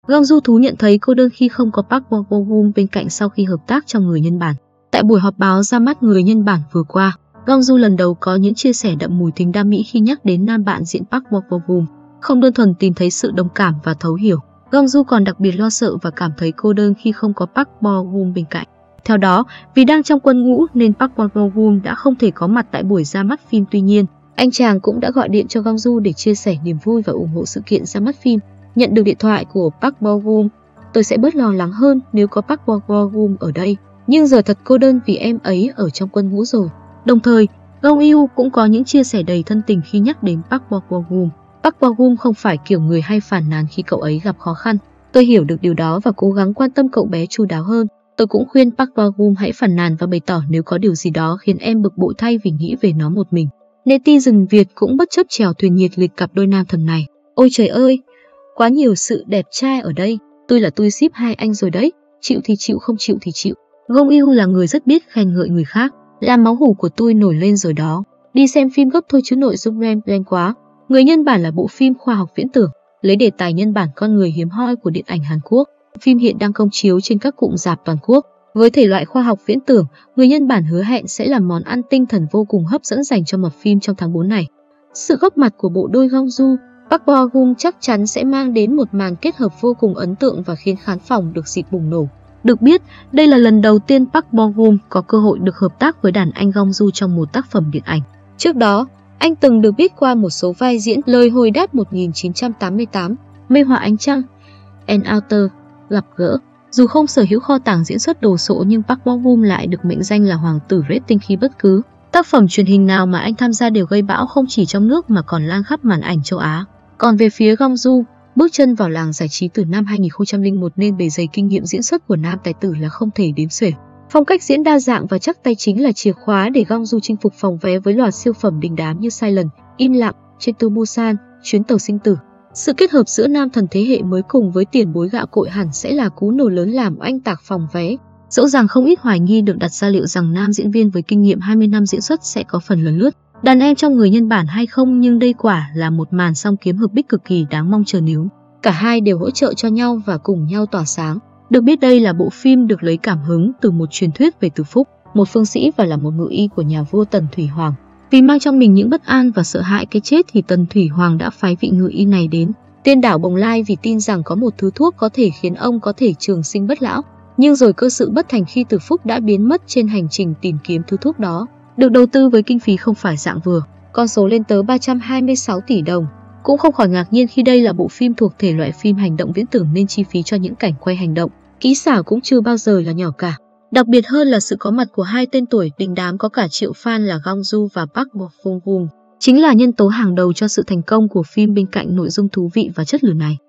Gong Du thú nhận thấy cô đơn khi không có Park Bo Gum bên cạnh sau khi hợp tác trong Người Nhân Bản. Tại buổi họp báo ra mắt Người Nhân Bản vừa qua, Gong Du lần đầu có những chia sẻ đậm mùi tình đam mỹ khi nhắc đến nam bạn diễn Park Bo Gum. Không đơn thuần tìm thấy sự đồng cảm và thấu hiểu, Gong Du còn đặc biệt lo sợ và cảm thấy cô đơn khi không có Park Bo Gum bên cạnh. Theo đó, vì đang trong quân ngũ nên Park Bo Gum đã không thể có mặt tại buổi ra mắt phim. Tuy nhiên, anh chàng cũng đã gọi điện cho Gong Du để chia sẻ niềm vui và ủng hộ sự kiện ra mắt phim. Nhận được điện thoại của Park Bo Gum, tôi sẽ bớt lo lắng hơn nếu có Park Bo Gum ở đây. Nhưng giờ thật cô đơn vì em ấy ở trong quân ngũ rồi. Đồng thời, Gong Yoo cũng có những chia sẻ đầy thân tình khi nhắc đến Park Bo Gum. Park Bo Gum không phải kiểu người hay phàn nàn khi cậu ấy gặp khó khăn. Tôi hiểu được điều đó và cố gắng quan tâm cậu bé chu đáo hơn. Tôi cũng khuyên Park Bo Gum hãy phàn nàn và bày tỏ nếu có điều gì đó khiến em bực bội thay vì nghĩ về nó một mình. Netizen Việt cũng bất chấp chèo thuyền nhiệt liệt cặp đôi nam thần này. Ôi trời ơi, quá nhiều sự đẹp trai ở đây. Tôi ship hai anh rồi đấy. Chịu thì chịu, không chịu thì chịu. Gong Yoo là người rất biết khen ngợi người khác. Làm máu hủ của tôi nổi lên rồi đó. Đi xem phim gấp thôi chứ nội dung lên quá. Người Nhân Bản là bộ phim khoa học viễn tưởng, lấy đề tài nhân bản con người hiếm hoi của điện ảnh Hàn Quốc. Phim hiện đang công chiếu trên các cụm rạp toàn quốc. Với thể loại khoa học viễn tưởng, Người Nhân Bản hứa hẹn sẽ là món ăn tinh thần vô cùng hấp dẫn dành cho mập phim trong tháng 4 này. Sự góp mặt của bộ đôi Gong Du, Park Bo Gum chắc chắn sẽ mang đến một màn kết hợp vô cùng ấn tượng và khiến khán phòng được dịp bùng nổ. Được biết, đây là lần đầu tiên Park Bo Gum có cơ hội được hợp tác với đàn anh Gong Du trong một tác phẩm điện ảnh. Trước đó, anh từng được biết qua một số vai diễn Lời Hồi đáp 1988, Mê họa ánh trăng, Encounter, Gặp gỡ. Dù không sở hữu kho tàng diễn xuất đồ sộ nhưng Park Bo Gum lại được mệnh danh là hoàng tử rating khi bất cứ tác phẩm truyền hình nào mà anh tham gia đều gây bão không chỉ trong nước mà còn lan khắp màn ảnh châu Á. Còn về phía Gong Du, bước chân vào làng giải trí từ năm 2001 nên bề dày kinh nghiệm diễn xuất của nam tài tử là không thể đếm xuể. Phong cách diễn đa dạng và chắc tay chính là chìa khóa để Gong Du chinh phục phòng vé với loạt siêu phẩm đình đám như Silent, Im lặng, Train to Busan, Chuyến tàu sinh tử. Sự kết hợp giữa nam thần thế hệ mới cùng với tiền bối gạo cội hẳn sẽ là cú nổ lớn làm oanh tạc phòng vé. Dẫu rằng không ít hoài nghi được đặt ra liệu rằng nam diễn viên với kinh nghiệm 20 năm diễn xuất sẽ có phần lấn lướt đàn em trong Người Nhân Bản hay không, nhưng đây quả là một màn song kiếm hợp bích cực kỳ đáng mong chờ nếu cả hai đều hỗ trợ cho nhau và cùng nhau tỏa sáng. Được biết đây là bộ phim được lấy cảm hứng từ một truyền thuyết về Từ Phúc, một phương sĩ và là một ngự y của nhà vua Tần Thủy Hoàng. Vì mang trong mình những bất an và sợ hãi cái chết thì Tần Thủy Hoàng đã phái vị ngự y này đến Tiên đảo Bồng Lai vì tin rằng có một thứ thuốc có thể khiến ông có thể trường sinh bất lão. Nhưng rồi cơ sự bất thành khi Từ Phúc đã biến mất trên hành trình tìm kiếm thứ thuốc đó. Được đầu tư với kinh phí không phải dạng vừa, con số lên tới 326 tỷ đồng. Cũng không khỏi ngạc nhiên khi đây là bộ phim thuộc thể loại phim hành động viễn tưởng nên chi phí cho những cảnh quay hành động, kỹ xảo cũng chưa bao giờ là nhỏ cả. Đặc biệt hơn là sự có mặt của hai tên tuổi đình đám có cả triệu fan là Gong Du và Park Bo Gum chính là nhân tố hàng đầu cho sự thành công của phim bên cạnh nội dung thú vị và chất lượng này.